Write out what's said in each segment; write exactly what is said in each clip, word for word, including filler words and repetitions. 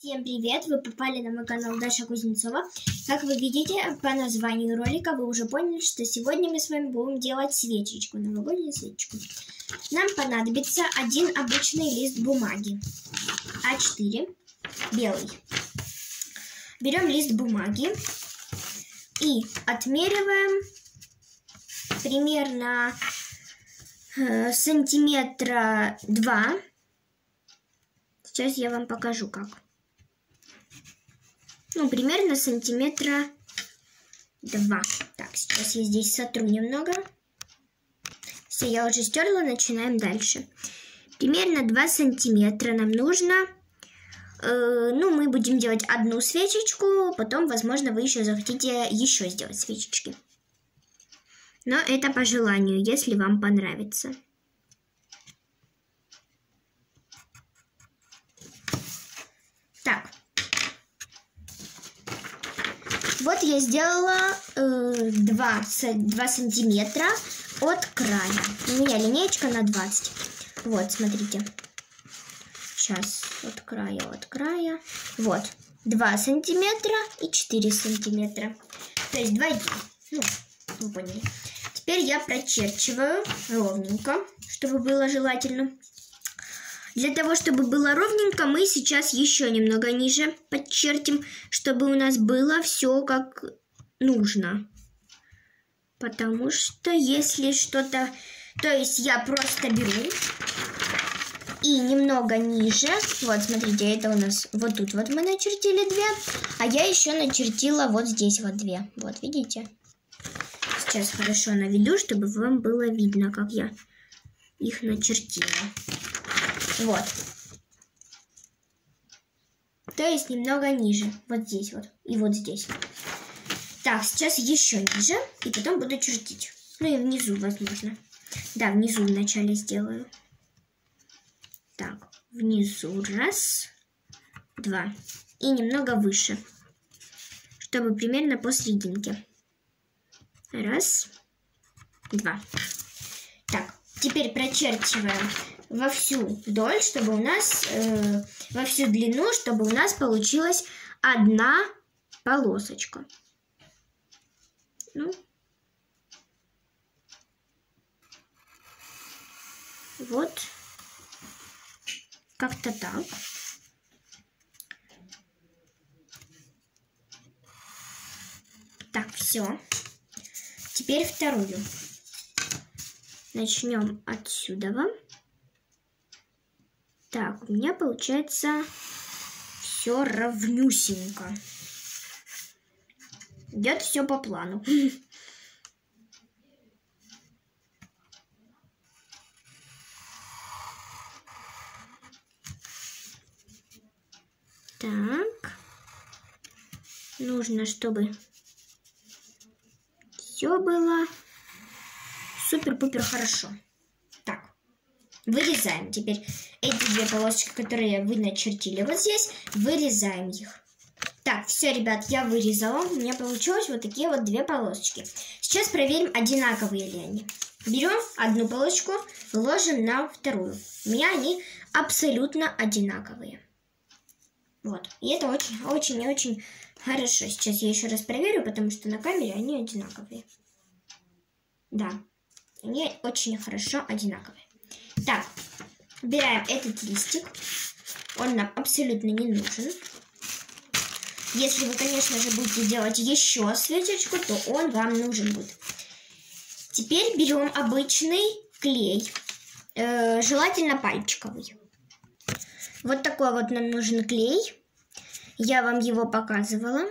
Всем привет! Вы попали на мой канал Даша Кузнецова. Как вы видите по названию ролика, вы уже поняли, что сегодня мы с вами будем делать свечечку, новогоднюю свечечку. Нам понадобится один обычный лист бумаги, а четыре, белый. Берем лист бумаги и отмериваем примерно э, сантиметра два. Сейчас я вам покажу, как. Ну, примерно сантиметра два. Так, сейчас я здесь сотру немного. Все, я уже стерла, начинаем дальше. Примерно два сантиметра нам нужно. Э, ну, мы будем делать одну свечечку, потом, возможно, вы еще захотите еще сделать свечечки. Но это по желанию, если вам понравится. Так. Вот я сделала э, два сантиметра от края. У меня линеечка на двадцать. Вот, смотрите. Сейчас от края, от края. Вот, два сантиметра и четыре сантиметра. То есть два и два. Ну, вы поняли. Теперь я прочерчиваю ровненько, чтобы было желательно. Для того, чтобы было ровненько, мы сейчас еще немного ниже подчертим, чтобы у нас было все как нужно. Потому что если что-то... То есть я просто беру и немного ниже. Вот, смотрите, это у нас вот тут вот мы начертили две, а я еще начертила вот здесь вот две. Вот, видите? Сейчас хорошо наведу, чтобы вам было видно, как я их начертила. Вот. То есть немного ниже. Вот здесь вот. И вот здесь. Так, сейчас еще ниже. И потом буду чертить. Ну и внизу, возможно. Да, внизу вначале сделаю. Так, внизу раз, два. И немного выше. Чтобы примерно посерединке. Раз, два. Так, теперь прочерчиваем во всю вдоль, чтобы у нас, э, во всю длину, чтобы у нас получилась одна полосочка. Ну, вот, как-то так. Так, все. Теперь вторую. Начнем отсюда. Так, у меня получается все ровнюсенько. Идет все по плану. Так. Нужно, чтобы все было супер-пупер хорошо. Так. Вырезаем теперь эти две полосочки, которые вы начертили вот здесь. Вырезаем их. Так, все, ребят, я вырезала. У меня получилось вот такие вот две полосочки. Сейчас проверим, одинаковые ли они. Берем одну полосочку, ложим на вторую. У меня они абсолютно одинаковые. Вот. И это очень-очень-очень хорошо. Сейчас я еще раз проверю, потому что на камере они одинаковые. Да, они очень хорошо одинаковые. Так, убираем этот листик. Он нам абсолютно не нужен. Если вы, конечно же, будете делать еще свечечку, то он вам нужен будет. Теперь берем обычный клей, э, желательно пальчиковый. Вот такой вот нам нужен клей. Я вам его показывала.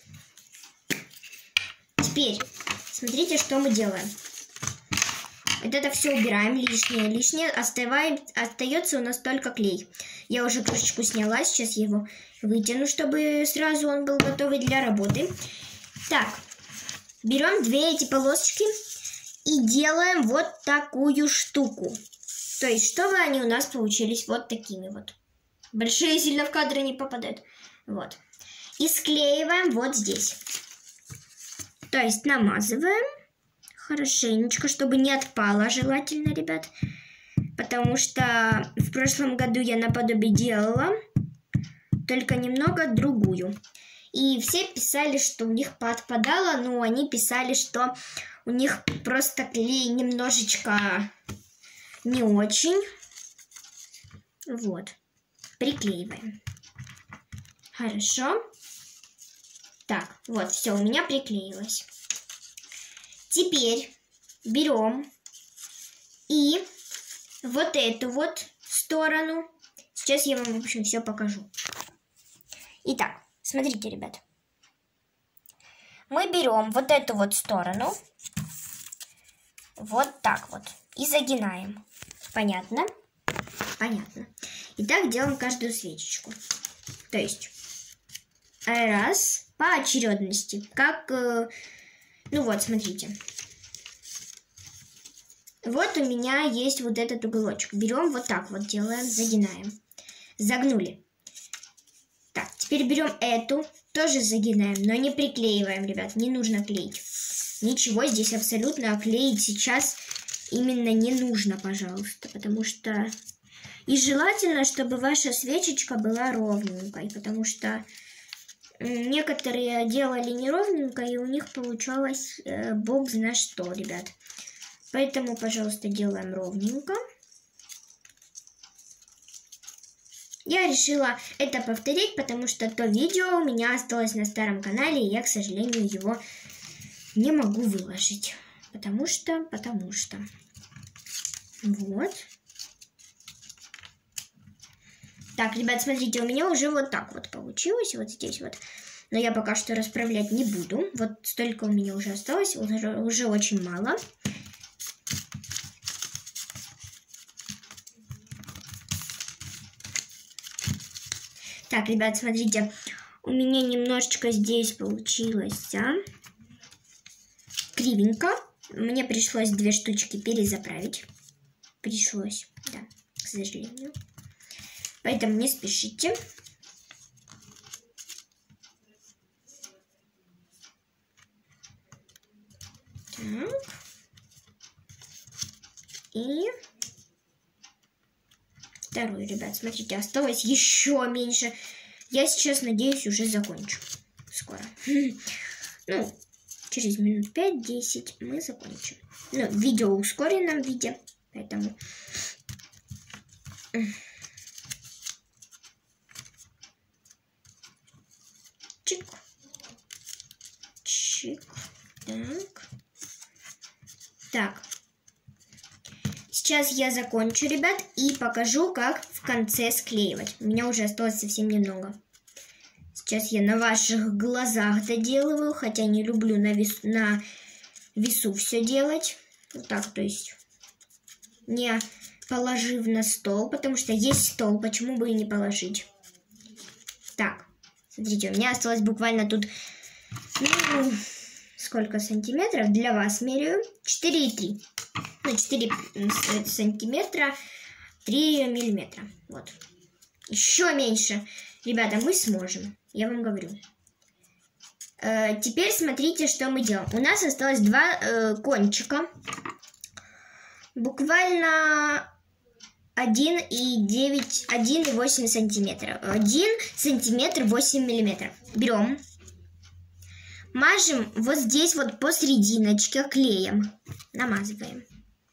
Теперь смотрите, что мы делаем. Вот это все убираем, лишнее, лишнее, оставаем, остается у нас только клей. Я уже крышечку сняла, сейчас я его вытяну, чтобы сразу он был готовый для работы. Так, берем две эти полосочки и делаем вот такую штуку. То есть, чтобы они у нас получились вот такими вот. Большие сильно в кадр не попадают. Вот. И склеиваем вот здесь. То есть, намазываем. Хорошенечко, чтобы не отпало, желательно, ребят. Потому что в прошлом году я наподобие делала. только немного другую. И все писали, что у них подпадало, но они писали, что у них просто клей немножечко не очень. Вот. Приклеиваем. Хорошо. Так, вот, все, у меня приклеилось. Теперь берем и вот эту вот сторону. Сейчас я вам, в общем, все покажу. Итак, смотрите, ребят. Мы берем вот эту вот сторону. Вот так вот. И загинаем. Понятно? Понятно. И так делаем каждую свечечку. То есть, раз, по очередности. Как, э, ну вот, смотрите. Вот у меня есть вот этот уголочек. Берем вот так вот, делаем, загинаем. Загнули. Так, теперь берем эту, тоже загинаем, но не приклеиваем, ребят, не нужно клеить. Ничего здесь абсолютно клеить сейчас именно не нужно, пожалуйста, потому что... И желательно, чтобы ваша свечечка была ровненькой, потому что некоторые делали неровненько, и у них получалось э, бог знает что, ребят. Поэтому, пожалуйста, делаем ровненько. Я решила это повторить, потому что то видео у меня осталось на старом канале, и я, к сожалению, его не могу выложить. Потому что, потому что. Вот. Так, ребят, смотрите, у меня уже вот так вот получилось, вот здесь вот. Но я пока что расправлять не буду. Вот столько у меня уже осталось, уже, уже очень мало. Так, ребят, смотрите, у меня немножечко здесь получилось, а? Кривенько. Мне пришлось две штучки перезаправить. Пришлось, да, к сожалению. Поэтому не спешите. Так. И... Второй, ребят, смотрите, осталось еще меньше. Я сейчас, надеюсь, уже закончу. Скоро. Ну, через минут пять-десять мы закончим. Ну, видео в ускоренном виде, поэтому... Чик. Чик. Так. Так. Сейчас я закончу, ребят, и покажу, как в конце склеивать. У меня уже осталось совсем немного. Сейчас я на ваших глазах доделываю, хотя не люблю на, вес, на весу все делать. Вот так, то есть не положив на стол, потому что есть стол, почему бы и не положить. Так, смотрите, у меня осталось буквально тут, ну, сколько сантиметров, для вас меряю, четыре и три. Ну, четыре сантиметра, три миллиметра. Вот. Еще меньше. Ребята, мы сможем. Я вам говорю. Э, теперь смотрите, что мы делаем. У нас осталось два э, кончика. Буквально один и девять, один и восемь сантиметров. один сантиметр восемь миллиметров. Берем. Мажем вот здесь вот посерединочке клеем. Намазываем.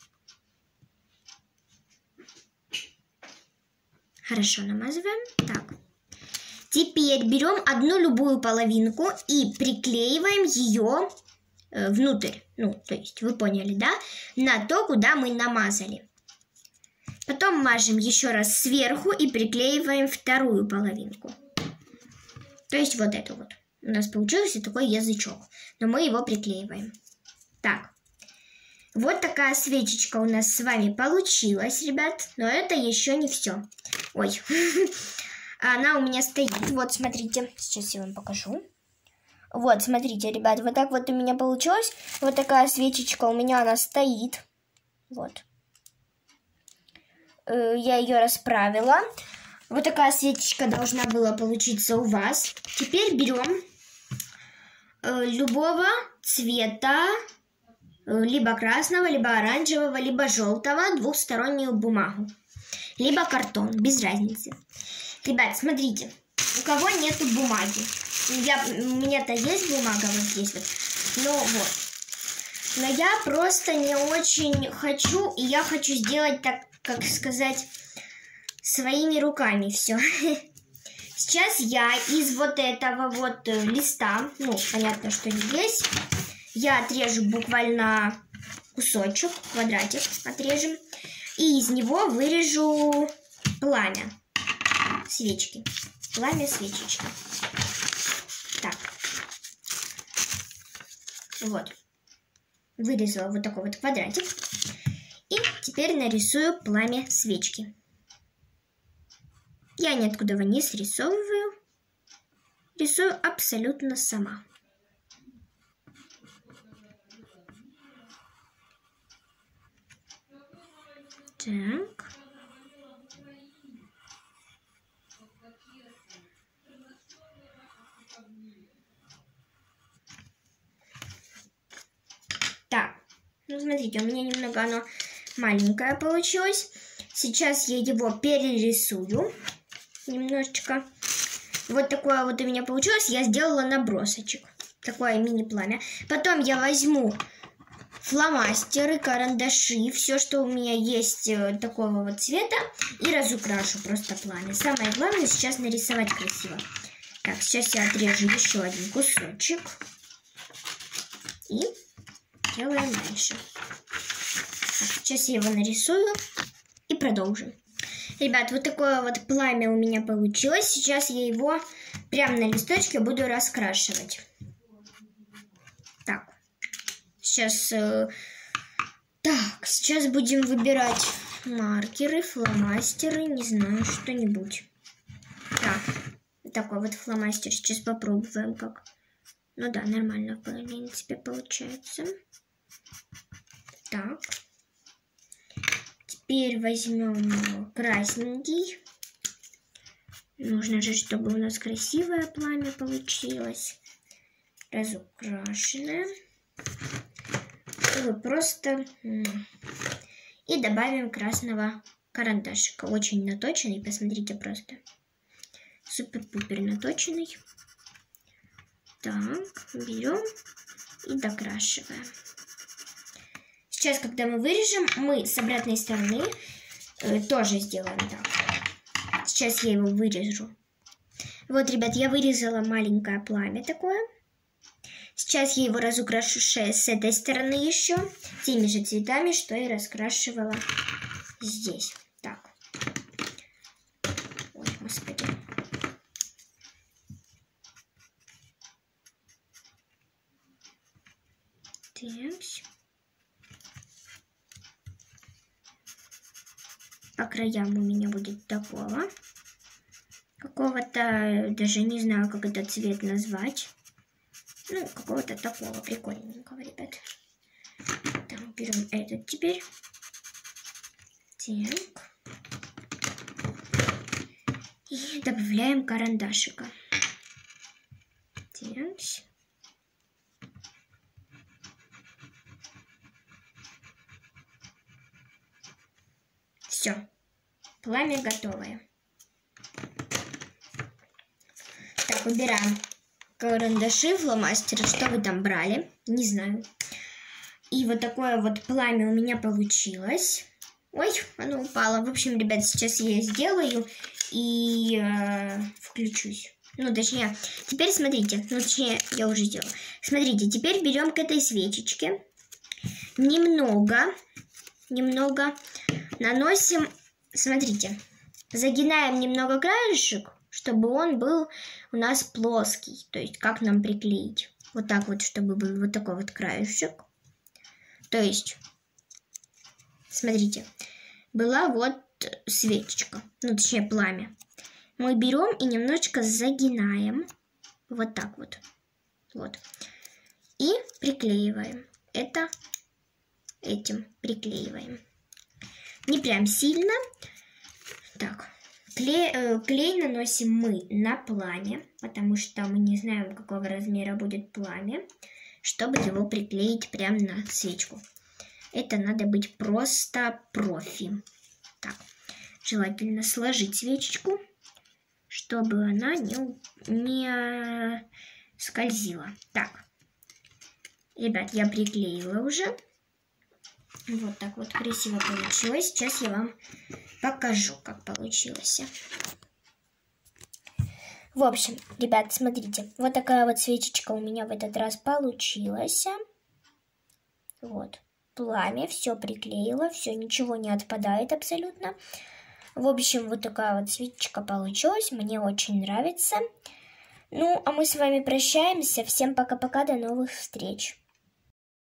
Хорошо намазываем. Так. Теперь берем одну любую половинку и приклеиваем ее э, внутрь. Ну, то есть, вы поняли, да? На то, куда мы намазали. Потом мажем еще раз сверху и приклеиваем вторую половинку. То есть, вот эту вот. У нас получился такой язычок. Но мы его приклеиваем. Так. Вот такая свечечка у нас с вами получилась, ребят. Но это еще не все. Ой. Она у меня стоит. Вот, смотрите. Сейчас я вам покажу. Вот, смотрите, ребят. Вот так вот у меня получилось. Вот такая свечечка у меня, она стоит. Вот. Я ее расправила. Вот такая свечечка должна была получиться у вас. Теперь берем любого цвета, либо красного, либо оранжевого, либо желтого, двухстороннюю бумагу, либо картон, без разницы. Ребят, смотрите, у кого нету бумаги. Я, у меня-то есть бумага вот здесь вот. Но вот. Но я просто не очень хочу, и я хочу сделать, так, как сказать, своими руками все. Сейчас я из вот этого вот листа, ну, понятно, что здесь, я отрежу буквально кусочек, квадратик отрежем, и из него вырежу пламя свечки. Пламя свечечки. Так. Вот. Вырезала вот такой вот квадратик. И теперь нарисую пламя свечки. Я ниоткуда его не срисовываю. Рисую абсолютно сама. Так. Так, ну смотрите, у меня немного оно маленькое получилось. Сейчас я его перерисую немножечко. Вот такое вот у меня получилось. Я сделала набросочек. Такое мини-пламя. Потом я возьму фломастеры, карандаши, все, что у меня есть такого вот цвета, и разукрашу просто пламя. Самое главное сейчас нарисовать красиво. Так, сейчас я отрежу еще один кусочек. И делаем дальше. Так, сейчас я его нарисую и продолжим. Ребят, вот такое вот пламя у меня получилось. Сейчас я его прямо на листочке буду раскрашивать. Так, сейчас, э, так, сейчас будем выбирать маркеры, фломастеры, не знаю, что-нибудь. Так, такой вот фломастер. Сейчас попробуем как. Ну да, нормально, в принципе, получается. Так. Теперь возьмем красненький. Нужно же, чтобы у нас красивое пламя получилось. Разукрашенное. И просто... И добавим красного карандашика. Очень наточенный, посмотрите просто. Супер-пупер наточенный. Так, берем и докрашиваем. Сейчас, когда мы вырежем, мы с обратной стороны э, тоже сделаем так. Сейчас я его вырежу. Вот, ребят, я вырезала маленькое пламя такое. Сейчас я его разукрашу с этой стороны еще. Теми же цветами, что и раскрашивала здесь. Так. Ой, господи. Так. По краям у меня будет такого. Какого-то, даже не знаю, как этот цвет назвать. Ну, какого-то такого прикольненького, ребят. Так, берем этот теперь. Так. И добавляем карандашика. Так. Все, пламя готовое. Так, убираем карандаши, фломастеры, что вы там брали, не знаю. И вот такое вот пламя у меня получилось. Ой, оно упало. В общем, ребят, сейчас я сделаю и э, включусь. Ну, точнее, теперь смотрите, ну, точнее, я уже сделала. Смотрите, теперь берем к этой свечечке немного, немного наносим, смотрите, загинаем немного краешек, чтобы он был у нас плоский. То есть, как нам приклеить? Вот так вот, чтобы был вот такой вот краешек. То есть, смотрите, была вот свечечка, ну, точнее, пламя. Мы берем и немножечко загинаем. Вот так вот. Вот. И приклеиваем. Это этим приклеиваем. Не прям сильно. Так. Клей, э, клей наносим мы на пламя, потому что мы не знаем, какого размера будет пламя, чтобы его приклеить прямо на свечку. Это надо быть просто профи. Так. Желательно сложить свечечку, чтобы она не, не скользила. Так, ребят, я приклеила уже. Вот так вот красиво получилось. Сейчас я вам покажу, как получилось. В общем, ребят, смотрите, вот такая вот свечечка у меня в этот раз получилась. Вот, пламя, все приклеила, все, ничего не отпадает абсолютно. В общем, вот такая вот свечечка получилась, мне очень нравится. Ну, а мы с вами прощаемся. Всем пока-пока, до новых встреч.